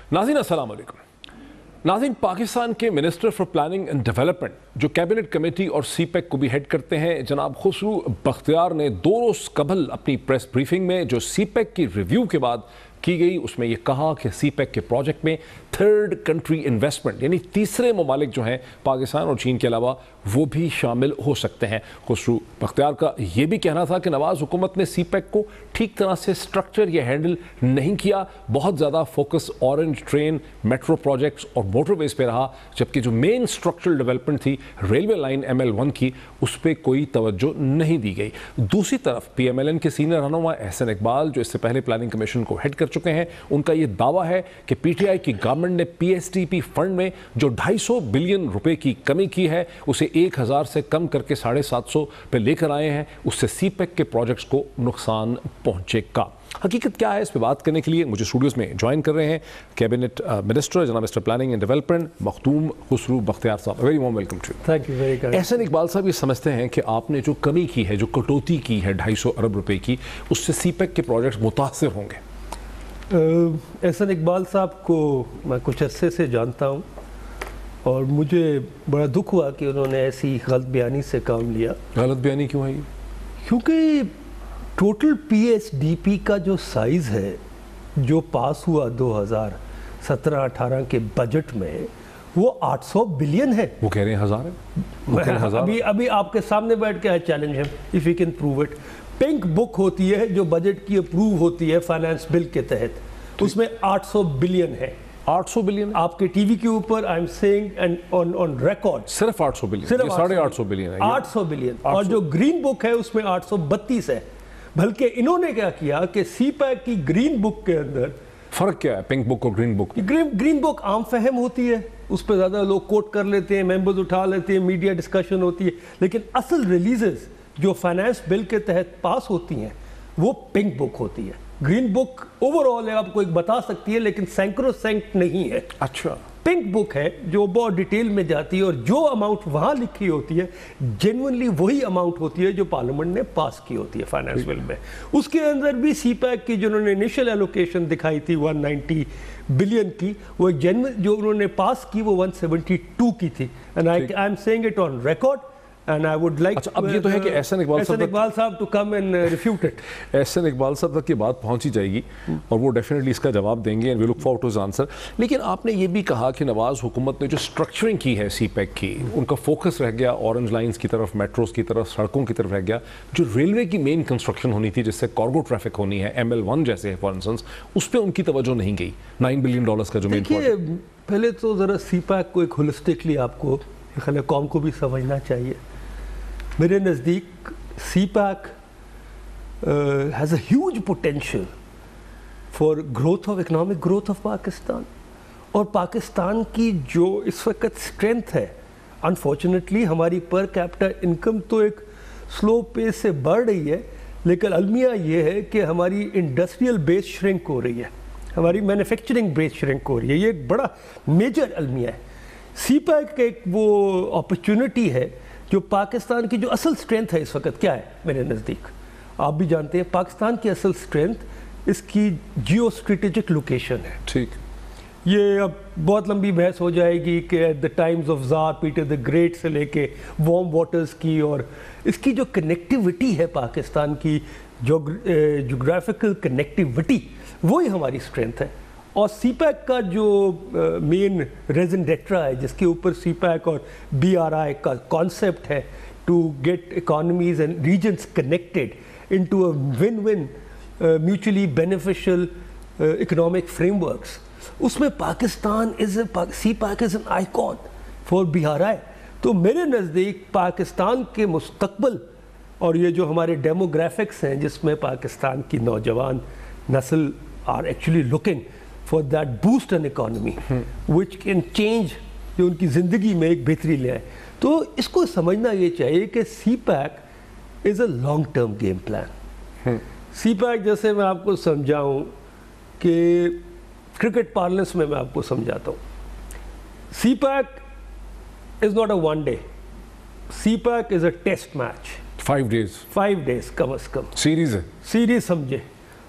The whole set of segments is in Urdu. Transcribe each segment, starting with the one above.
नाज़रीन अस्सलाम वालेकुम। नाज़रीन, पाकिस्तान के minister for planning and development जो कैबिनेट कमेटी और सीपेक को भी हेड करते हैं, जनाब खुसरू बख्तियार ने 2 रोज़ कबल अपनी प्रेस ब्रीफिंग में जो सीपेक की रिव्यू के बाद की गई उसमें यह कहा कि सीपेक के प्रोजेक्ट में थर्ड कंट्री इन्वेस्टमेंट यानी तीसरे ममालिक जो हैं पाकिस्तान और चीन के अलावा वो भी शामिल हो सकते हैं। खुसरू बख्तियार का ये भी कहना था कि नवाज़ हुकूमत ने सीपेक को ठीक तरह से स्ट्रक्चर या हैंडल नहीं किया, बहुत ज़्यादा focus orange train, metro projects और मोटरवेज पे रहा, जबकि जो मेन स्ट्रक्चरल डेवलपमेंट थी रेलवे लाइन ML1 की उस पर कोई तवज्जो नहीं दी गई। दूसरी तरफ PMLN के सीनियर रहनुमा एहसन इकबाल जो इससे पहले प्लानिंग कमीशन को हेड कर चुके हैं, उनका ये दावा है कि PTI की गवर्नमेंट ने PSTP फंड में जो 250 बिलियन रुपए की कमी की है उसे 1000 से कम करके 750 पे लेकर आए हैं। उससे सीपेक के प्रोजेक्ट्स को नुकसान पहुंचेगा। हकीकत क्या है, इस पे बात करने के लिए मुझे स्टूडियोज में ज्वाइन कर रहे हैं कैबिनेट मिनिस्टर जनाब mister planning and development Makhdoom Khusro Bakhtiar साहब। Very warm welcome to. Thank you very much. Ahsan Iqbal साहब ये समझते हैं कि आपने जो कमी की है, जो कटौती की है 250 अरब रुपए की, उससे सीपेक के प्रोजेक्ट्स मुतासिर होंगे। एहसन इकबाल साहब को मैं कुछ अरसे से जानता हूँ और मुझे बड़ा दुख हुआ कि उन्होंने ऐसी गलत बयानी से काम लिया। गलत बयानी क्यों है ये? क्योंकि टोटल PSDP का जो साइज़ है जो पास हुआ 2017-18 के बजट में वो 800 बिलियन है। वो कह रहे हैं 1000 है। अभी आपके सामने बैठ के चैलेंज है, if you can prove it. Pink book होती है जो बजट की अप्रूव होती है फाइनेंस बिल के तहत, उसमें 800 बिलियन है। 800 बिलियन आपके टीवी के ऊपर I am saying and on record सिर्फ 800 बिलियन, सिर्फ 850 बिलियन है। 800 बिलियन। और जो ग्रीन बुक है उसमें 832 है। बल्कि इन्होंने क्या किया कि सीपैक की ग्रीन बुक के अंदर फर्क क्या है पिंक बुक और ग्रीन बुक? ग्रीन बुक आम फहम होती है, उस पर ज़्यादा लोग कोट कर लेते हैं, मेंबर्स उठा लेते हैं, मीडिया डिस्कशन होती है, लेकिन असल रिलीजेस जो फाइनेंस बिल के तहत पास होती हैं वो पिंक बुक होती है। ग्रीन बुक ओवरऑल है, आपको एक बता सकती है, लेकिन सैंक्रोसैंक्ट नहीं है। अच्छा, पिंक बुक है जो बहुत डिटेल में जाती है और जो अमाउंट वहाँ लिखी होती है जेन्युइनली वही अमाउंट होती है जो पार्लियामेंट ने पास की होती है फाइनेंस बिल में। उसके अंदर भी सीपैक की जिन्होंने इनिशियल एलोकेशन दिखाई थी 190 बिलियन की, वो जेन्युइन जो उन्होंने पास की वो 172 की थी। And I am saying it on record and I would like अब ये तो है कि एहसन इकबाल साहब to come and refute it। Ehsan Iqbal साहब तक की बात पहुंची जाएगी और वो डेफिनेटली इसका जवाब देंगे and we look forward to his answer. लेकिन आपने ये भी कहा कि नवाज हुकूमत ने जो स्ट्रक्चरिंग की है सीपेक की, उनका फोकस रह गया ऑरेंज लाइंस की तरफ, मेट्रोस की तरफ, सड़कों की तरफ रह गया। जो रेलवे की मेन कंस्ट्रक्शन होनी थी जिससे कार्गो ट्रैफिक होनी है ML1 जैसे है फॉर इंस्टेंस, उस पर उनकी तवज्जो नहीं गई। $9 बिलियन का जो मेन प्रोजेक्ट। पहले तो ज़रा सीपैक को एक होलिस्टिकली आपको कौम को भी समझना चाहिए। मेरे नज़दीक CPEC has a huge potential for growth of economic growth of Pakistan. और पाकिस्तान की जो इस वक्त स्ट्रेंथ है, अनफॉर्चुनेटली हमारी पर कैपिटा इनकम तो एक स्लो पेस से बढ़ रही है, लेकिन अलमिया ये है कि हमारी इंडस्ट्रियल बेस श्रिंक हो रही है, हमारी मैन्युफैक्चरिंग बेस श्रिंक हो रही है। ये एक बड़ा मेजर अलमिया है। सीपैक एक वो अपॉर्चुनिटी है जो पाकिस्तान की जो असल स्ट्रेंथ है इस वक्त क्या है मेरे नज़दीक, आप भी जानते हैं पाकिस्तान की असल स्ट्रेंथ इसकी जियो स्ट्रेटेजिक लोकेशन है। ठीक, ये अब बहुत लंबी बहस हो जाएगी कि at the times of tsar Peter the Great से लेके वार्म वाटर्स की, और इसकी जो कनेक्टिविटी है पाकिस्तान की जोग्राफिकल कनेक्टिविटी, वही हमारी स्ट्रेंथ है। और सीपैक का जो मेन रेजन डेट्रा है जिसके ऊपर सीपैक और BRI का कॉन्सेप्ट है to get economies and regions connected into a win win mutually beneficial economic frameworks, उसमें Pakistan CPEC is an icon for BRI। तो मेरे नज़दीक पाकिस्तान के मुस्तकबिल और ये जो हमारे डेमोग्राफिक्स हैं जिसमें पाकिस्तान की नौजवान नस्ल are actually looking for that boost an economy which can change, जो उनकी ज़िंदगी में एक बेहतरी ले आए। तो इसको समझना ये चाहिए कि CPEC is a long term game plan. CPEC जैसे मैं आपको समझाऊं कि क्रिकेट पार्लेंस में मैं आपको समझाता हूँ, CPEC is not a one day, CPEC is a test match. 5 days 5 days कम अज़ कम सीरीज़ है, सीरीज समझे।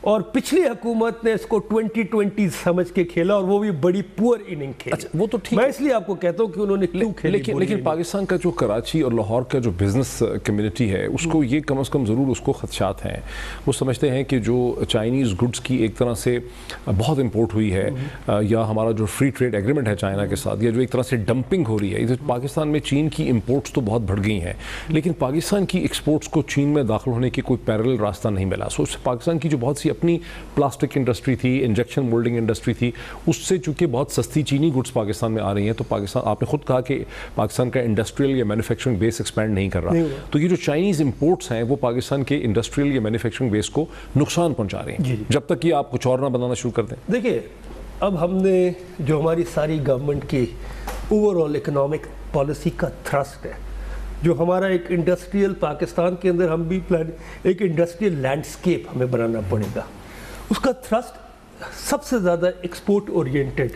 اور پچھلی حکومت نے اس کو 2020 سمجھ کے کھیلا اور وہ بھی بڑی پور اننگ کھیلی. اچھا وہ تو ٹھیک میں اس لیے آپ کو کہتا ہوں کہ انہوں نے کیوں کھیلی. لیکن پاکستان کا جو کراچی اور لاہور کا جو بزنس کمیونٹی ہے اس کو یہ کم از کم ضرور اس کو خدشات ہیں. وہ سمجھتے ہیں کہ جو چائنیز گڈس کی ایک طرح سے بہت امپورٹ ہوئی ہے یا ہمارا جو فری ٹریڈ ایگریمنٹ ہے چائنا کے ساتھ یا جو ایک طرح سے ڈمپنگ ہو رہی ہے, پاکستان میں چین کی امپورٹس تو بہت بڑھ گئی ہیں لیکن پاکستان کی ایکسپورٹس کو چین میں داخل ہونے کی کوئی پیرل راستہ نہیں ملا. سو پاکستان کی جو بہت سی اپنی پلاسٹک انڈسٹری تھی, انجیکشن مولڈنگ انڈسٹری تھی, اس سے چونکہ بہت سستی چینی گڈس پاکستان میں آ رہی ہیں تو پاکستان, آپ نے خود کہا کہ پاکستان کا انڈسٹریل یا مینوفیکچرنگ بیس ایکسپینڈ نہیں کر رہا, تو یہ جو چائنیز امپورٹس ہیں وہ پاکستان کے انڈسٹریل یا مینوفیکچرنگ بیس کو نقصان پہنچا رہے ہیں جب تک کہ آپ کچھ اور نہ بنانا شروع کر دیں. دیکھیے اب ہم نے جو ہماری ساری گورنمنٹ کی اوور آل اکنامک پالیسی کا تھرسٹ ہے, جو ہمارا ایک انڈسٹریل پاکستان کے اندر ہم بھی ایک انڈسٹریل لینڈسکیپ ہمیں بنانا پڑے گا, اس کا تھرسٹ سب سے زیادہ ایکسپورٹ اورینٹڈ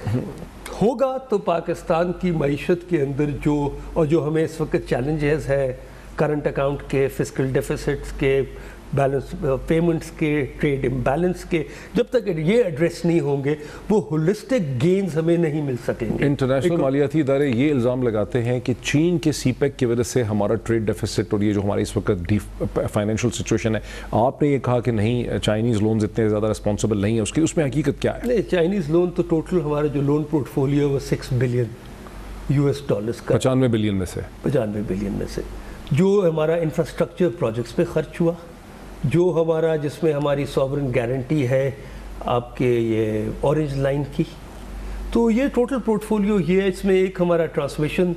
ہوگا. تو پاکستان کی معیشت کے اندر جو ہمیں اس وقت چیلنجز ہے کرنٹ اکاؤنٹ کے, فسکل ڈیفیسٹس کے, بیلنس پیمنٹس کے, ٹریڈ امبیلنس کے, جب تک یہ ایڈریس نہیں ہوں گے وہ ہولسٹک گینز ہمیں نہیں مل سکیں گے. انٹرنیشنل مالیاتی ادارے یہ الزام لگاتے ہیں کہ چین کے سی پیک کی وجہ سے ہمارا ٹریڈ ڈیفیسٹ اور یہ جو ہماری اس وقت فائنینشیل سچویشن ہے, آپ نے یہ کہا کہ نہیں چائنیز لونز اتنے زیادہ رسپانسبل نہیں ہیں, اس میں حقیقت کیا ہے؟ نہیں, چائنیز لون تو ٹوٹل ہمارا جو لون پورٹ فولیو وہ $6 بلین کا, 95 بلین میں سے 95 بلین میں سے جو ہمارا انفراسٹرکچر پروجیکٹس پہ خرچ ہوا, جو ہمارا جس میں ہماری سوورن گارنٹی ہے آپ کے یہ اورنج لائن کی, تو یہ ٹوٹل پورٹ فولیو یہ ہے. اس میں ایک ہمارا ٹرانسمیشن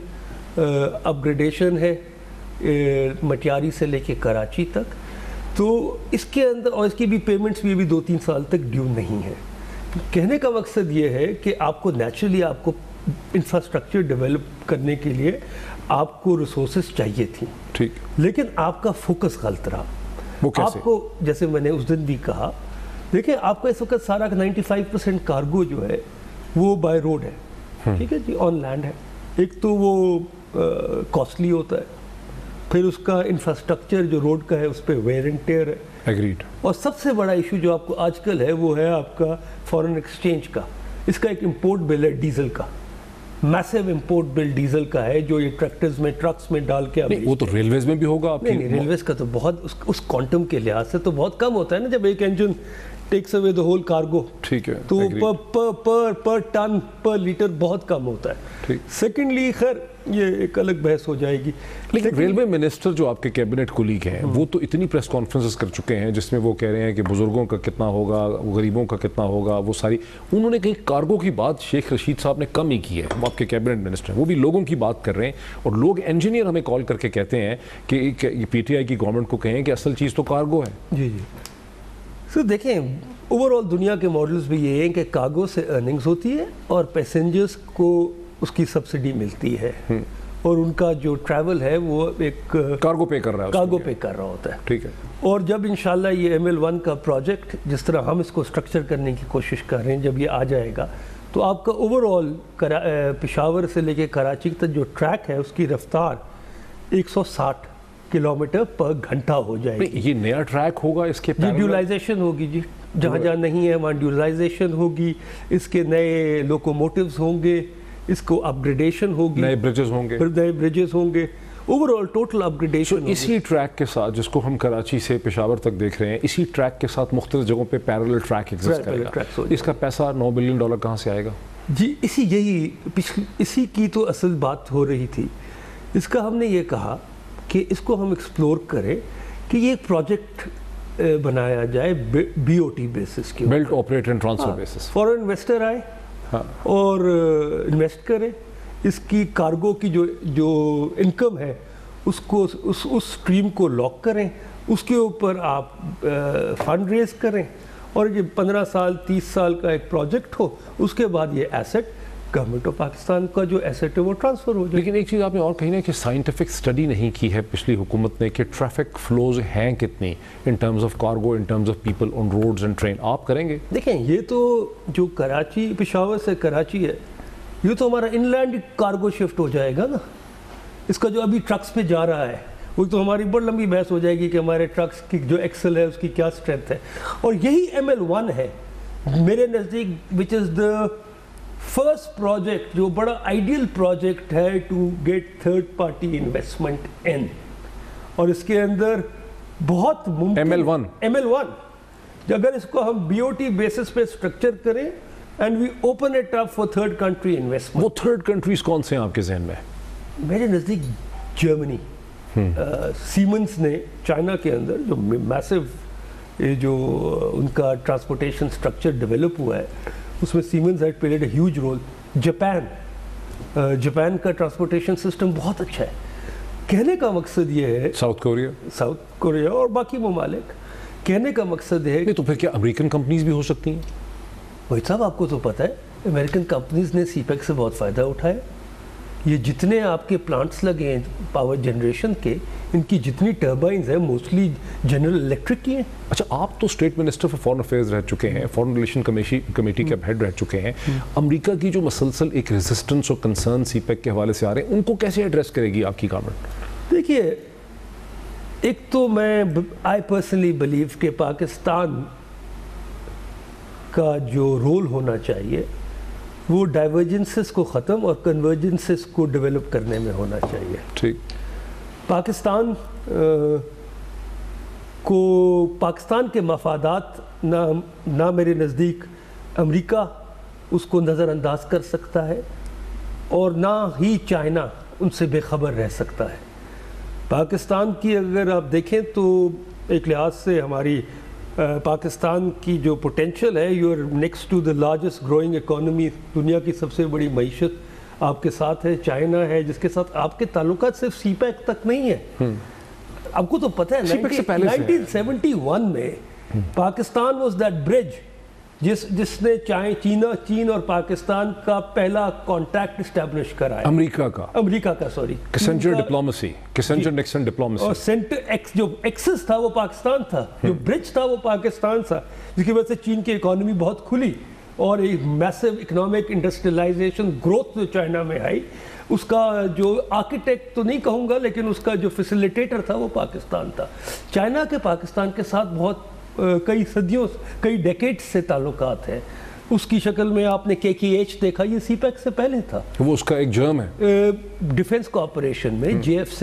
اپ گریڈیشن ہے مٹیاری سے لے کے کراچی تک, تو اس کے اندر اور اس کی بھی پیمنٹس بھی ابھی 2-3 سال تک ڈیو نہیں ہے. کہنے کا مقصد یہ ہے کہ آپ کو نیچرلی آپ کو انفراسٹرکچر ڈیولپ کرنے کے لیے آپ کو ریسورسز چاہیے تھی, ٹھیک, لیکن آپ کا فوکس غلط رہا. آپ کو جیسے میں نے اس دن بھی کہا, دیکھیں آپ کا اس وقت سارا 95% کارگو جو ہے وہ بائی روڈ ہے, ٹھیک ہے جی, آن لینڈ ہے. ایک تو وہ کاسٹلی ہوتا ہے, پھر اس کا انفراسٹرکچر جو روڈ کا ہے اس پہ ویئر اینڈ ٹیئر ہے. ایگریڈ. اور سب سے بڑا ایشو جو آپ کو آج کل ہے وہ ہے آپ کا فارن ایکسچینج کا. اس کا ایک امپورٹ بل ہے ڈیزل کا, میسو امپورٹ بل ڈیزل کا ہے جو یہ ٹریکٹرز میں ٹرکس میں ڈال کے. وہ تو ریلویز میں بھی ہوگا آپ کی. نہیں, ریلویز کا تو بہت اس کوانٹم کے لحاظ سے تو بہت کم ہوتا ہے نا, جب ایک engine takes away the whole cargo, ٹھیک ہے, تو پر ٹن پر لیٹر بہت کم ہوتا ہے. سیکنڈلی خیر یہ ایک الگ بحث ہو جائے گی. لیکن ریلوے منسٹر جو آپ کے کیبنٹ کولیگ ہیں وہ تو اتنی پریس کانفرنسز کر چکے ہیں جس میں وہ کہہ رہے ہیں کہ بزرگوں کا کتنا ہوگا, غریبوں کا کتنا ہوگا, وہ ساری, انہوں نے کہیں کارگو کی بات شیخ رشید صاحب نے کم ہی کی ہے. وہ آپ کے کیبنٹ منسٹر ہیں, وہ بھی لوگوں کی بات کر رہے ہیں, اور لوگ انجینئر ہمیں کال کر کے کہتے ہیں کہ پی ٹی آئی کی گورنمنٹ کو کہیں کہ اصل چیز تو کارگو ہے. جی جی سر, دیکھیں اوور آل دنیا کے ماڈلز بھی یہ ہیں کہ کارگو سے ارننگز ہوتی ہے اور پیسنجرز کو اس کی سبسڈی ملتی ہے, اور ان کا جو ٹریول ہے وہ ایک کارگو پے کر رہا ہے, کارگو پے کر رہا ہوتا ہے. ٹھیک ہے. اور جب انشاءاللہ یہ ML1 کا پروجیکٹ جس طرح ہم اس کو سٹرکچر کرنے کی کوشش کر رہے ہیں, جب یہ آ جائے گا تو آپ کا اوور آل پشاور سے لے کے کراچی تک جو ٹریک ہے اس کی رفتار 160 کلومیٹر پر گھنٹہ ہو جائے گی. یہ نیا ٹریک ہوگا, اس کے ڈیولائزیشن ہوگی جی, جہاں جہاں نہیں ہے وہاں ڈیولائزیشن ہوگی, اس کے نئے لوکوموٹیوز ہوں گے, اس کو اپ گریڈیشن ہوگی, نئے بریجز ہوں گے, overall total upgradation. اسی ٹریک کے ساتھ جس کو ہم کراچی سے پشاور تک دیکھ رہے ہیں, اسی ٹریک کے ساتھ مختلف جگہوں پہ پیرلل ٹریک ایگزسٹ کرے گا. اس کا پیسہ $9 بلین کہاں سے آئے گا؟ جی اسی کی تو اصل بات ہو رہی تھی. اس کا ہم نے یہ کہا کہ اس کو ہم ایکسپلور کریں کہ یہ ایک پروجیکٹ بنایا جائے BOT بیسس کے, built operate and transfer basis. Foreign investor آئے اور انویسٹ کریں, اس کی کارگو کی جو انکم ہے اس کو اس اسٹریم کو لاک کریں, اس کے اوپر آپ فنڈ ریز کریں, اور یہ 15 سال 30 سال کا ایک پروجیکٹ ہو, اس کے بعد یہ ایسٹ گورنمنٹ آف پاکستان کا جو ایسٹ ہے وہ ٹرانسفر ہو جائے. لیکن ایک چیز آپ نے اور کہی نا کہ سائنٹیفک اسٹڈی نہیں کی ہے پچھلی حکومت نے کہ ٹریفک فلوز ہیں کتنی in terms of cargo, in terms of people on roads and train. آپ کریں گے؟ دیکھیں یہ تو جو کراچی پشاور سے کراچی ہے یہ تو ہمارا ان لینڈ کارگو شفٹ ہو جائے گا نا. اس کا جو ابھی ٹرکس پہ جا رہا ہے وہ تو ہماری بڑی لمبی بحث ہو جائے گی کہ ہمارے ٹرکس کی جو ایکسل ہے اس کی کیا اسٹرینتھ ہے. اور یہی ML1 ہے میرے نزدیک وچ از دا فرسٹ پروجیکٹ جو بڑا آئیڈیل پروجیکٹ ہے to get third party investment in. اور اس کے اندر بہت ممکن ML1 اگر اس کو ہم BOT بیسس پہ اسٹرکچر کریں and we open it up for third country investment. وہ تھرڈ کنٹریز کون سے ہیں آپ کے ذہن میں؟ میرے نزدیک جرمنی, سیمنز نے چائنا کے اندر جو میسو جو ان کا ٹرانسپورٹیشن اسٹرکچر ڈیولپ ہوا ہے اس میں Siemens had played a huge role. Japan کا ٹرانسپورٹیشن سسٹم بہت اچھا ہے. کہنے کا مقصد یہ ہے ساؤتھ کوریا اور باقی ممالک, کہنے کا مقصد ہے تو پھر کیا امریکن کمپنیز بھی ہو سکتی ہیں؟ وہی صاحب آپ کو تو پتہ ہے امریکن کمپنیز نے سی پیک سے بہت فائدہ اٹھایا. یہ جتنے آپ کے پلانٹس لگے ہیں پاور جنریشن کے, ان کی جتنی ٹربائنز ہیں موسٹلی جنرل الیکٹرک کی ہیں. اچھا, آپ تو state minister for foreign affairs رہ چکے ہیں, فارن ریلیشن کمیٹی کے ہیڈ رہ چکے ہیں. امریکہ کی جو مسلسل ایک ریزسٹنس اور کنسرن سی پیک کے حوالے سے آ رہے ہیں, ان کو کیسے ایڈریس کرے گی آپ کی گورنمنٹ؟ دیکھیے, ایک تو میں آئی پرسنلی بلیو کہ پاکستان کا جو رول ہونا چاہیے وہ ڈائیورجنسز کو ختم اور کنورجنسز کو ڈیولپ کرنے میں ہونا چاہیے. ٹھیک. پاکستان کے مفادات نہ میرے نزدیک امریکہ اس کو نظر انداز کر سکتا ہے اور نہ ہی چائنا ان سے بے خبر رہ سکتا ہے. پاکستان کی اگر آپ دیکھیں تو ایک لحاظ سے ہماری پاکستان کی جو پوٹینشیل ہے, you are next to the largest growing economy, دنیا کی سب سے بڑی معیشت آپ کے ساتھ ہے. چائنا ہے جس کے ساتھ آپ کے تعلقات صرف سی پیک تک نہیں ہے. آپ کو تو پتہ ہے 1971 میں پاکستان واز دیٹ برج جس نے چین اور پاکستان کا پہلا کانٹیکٹ اسٹیبلش کرایا. امریکا کا سوری کسنجر نکسن ڈپلومیسی. اور سینٹر ایکس جو ایکسس تھا وہ پاکستان تھا, جو برج تھا وہ پاکستان تھا, جس کی وجہ سے چین کی اکانومی بہت کھلی اور ایک میسو اکنامک انڈسٹریلائزیشن گروتھ جو چائنا میں آئی. اس کا جو آرکیٹیکٹ تو نہیں کہوں گا لیکن اس کا جو فیسیلیٹیٹر تھا وہ پاکستان تھا. چائنا کے پاکستان کے ساتھ بہت کئی ڈیکیڈ سے تعلقات ہیں. اس کی شکل میں آپ نے KKH دیکھا, یہ سی پیک سے پہلے تھا. وہ اس کا ایک جرم ہے ڈیفنس کوآپریشن میں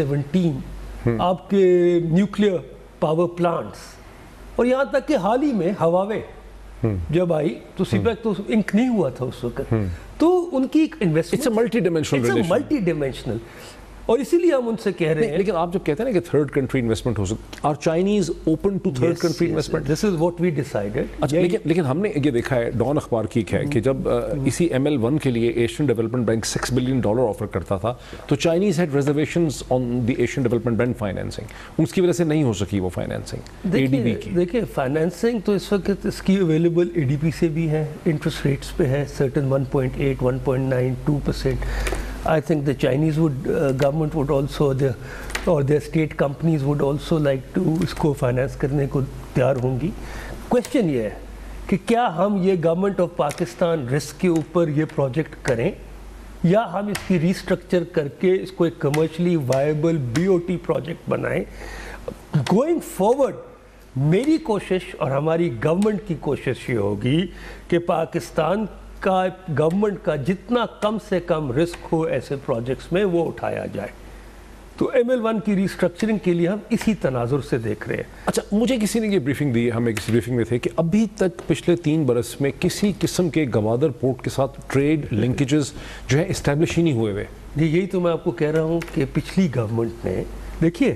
JF-17 آپ کے نیوکلیئر پاور پلانٹس, اور یہاں تک کہ حال ہی میں ہواوے جب آئی تو سی پیک تو انک نہیں ہوا تھا اس وقت. تو ان کی ایک انویسٹمنٹ ملٹی ڈیمینشنل, اور اسی لیے ہم ان سے کہہ رہے ہیں. لیکن آپ جب کہتے ہیں نا کہ تھرڈ کنٹری انویسٹمنٹ ہو سکتی, are Chinese open to third country investment? This is what we decided. اچھا, لیکن ہم نے یہ دیکھا ہے, ڈان اخبار کی ہے کہ جب اسی ML1 کے لیے Asian development bank $6 billion offer کرتا تھا تو Chinese had reservations on the Asian development bank financing, اس کی وجہ سے نہیں ہو سکی وہ فائنینسنگ ADB کی. دیکھیں فائنینسنگ تو اس وقت اس کی اویلیبل ADB سے بھی ہے, انٹرسٹ ریٹس پہ ہے certain 1.8, 1.9, 2%. I think the Chinese government would also, or their state companies would also like to اس کو فائنانس کرنے کو تیار ہوں گی. کویشچن یہ ہے کہ کیا ہم یہ گورنمنٹ آف پاکستان رسک کے اوپر یہ پروجیکٹ کریں یا ہم اس کی ریسٹرکچر کر کے اس کو ایک کمرشلی وائبل BOT پروجیکٹ بنائیں. گوئنگ فارورڈ میری کوشش اور ہماری گورنمنٹ کی کوشش یہ ہوگی کہ پاکستان کا گورنمنٹ کا جتنا کم سے کم رسک ہو ایسے پروجیکٹس میں وہ اٹھایا جائے. تو ML1 کی ریسٹرکچرنگ کے لیے ہم اسی تناظر سے دیکھ رہے ہیں. اچھا, مجھے کسی نے یہ بریفنگ دی, ہمیں کسی بریفنگ میں تھے کہ ابھی تک پچھلے 3 برس میں کسی قسم کے گوادر پورٹ کے ساتھ ٹریڈ لنکیجز جو ہے اسٹیبلش ہی نہیں ہوئے ہوئے. یہی تو میں آپ کو کہہ رہا ہوں کہ پچھلی گورنمنٹ نے, دیکھیے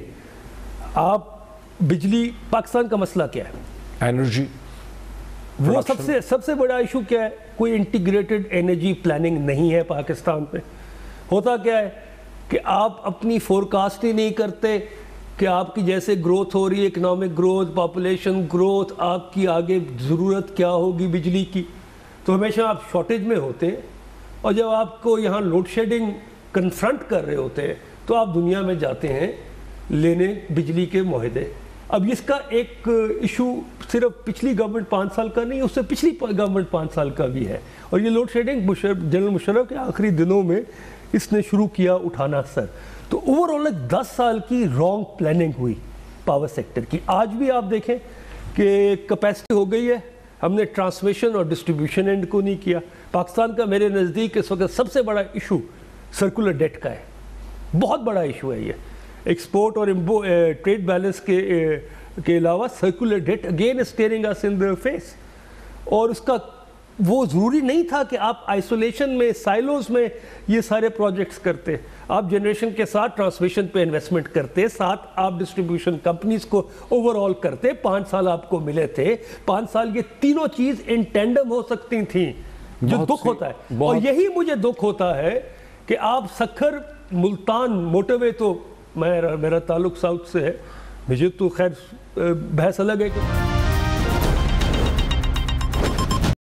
آپ بجلی, پاکستان کا مسئلہ کیا ہے؟ انرجی. وہ سب سے بڑا ایشو کیا ہے؟ کوئی انٹیگریٹڈ انرجی پلاننگ نہیں ہے پاکستان پہ. ہوتا کیا ہے کہ آپ اپنی فورکاسٹ ہی نہیں کرتے کہ آپ کی جیسے گروتھ ہو رہی ہے, اکنامک گروتھ, پاپولیشن گروتھ, آپ کی آگے ضرورت کیا ہوگی بجلی کی, تو ہمیشہ آپ شارٹیج میں ہوتے ہیں. اور جب آپ کو یہاں لوڈ شیڈنگ کنفرنٹ کر رہے ہوتے ہیں تو آپ دنیا میں جاتے ہیں لینے بجلی کے معاہدے. اب اس کا ایک ایشو صرف پچھلی گورنمنٹ 5 سال کا نہیں, اس سے پچھلی گورنمنٹ 5 سال کا بھی ہے. اور یہ لوڈ شیڈنگ جنرل مشرف کے آخری دنوں میں اس نے شروع کیا اٹھانا سر. تو اوور آل 10 سال کی رانگ پلاننگ ہوئی پاور سیکٹر کی. آج بھی آپ دیکھیں کہ کیپیسٹی ہو گئی ہے, ہم نے ٹرانسمیشن اور ڈسٹریبیوشن اینڈ کو نہیں کیا. پاکستان کا میرے نزدیک اس وقت سب سے بڑا ایشو سرکولر ڈیٹ کا ہے, بہت بڑا ایشو ہے یہ. ایکسپورٹ اور ٹریڈ بیلنس کے علاوہ circular debt again is staring us in the face. اور اس کا وہ ضروری نہیں تھا کہ آپ آئسولیشن میں, سائلوز میں یہ سارے پروجیکٹس کرتے. آپ جنریشن کے ساتھ ٹرانسمیشن پہ انویسٹمنٹ کرتے, ساتھ آپ ڈسٹریبیوشن کمپنیز کو اوور آل کرتے. 5 سال آپ کو ملے تھے, 5 سال یہ تینوں چیز ان ٹینڈم ہو سکتی تھیں. جو دکھ ہوتا ہے, اور یہی مجھے دکھ ہوتا ہے کہ آپ سکھر ملتان موٹر وے, تو میرا تعلق ساؤتھ سے ہے, مجھے تو خیر بحث الگ ہے کہ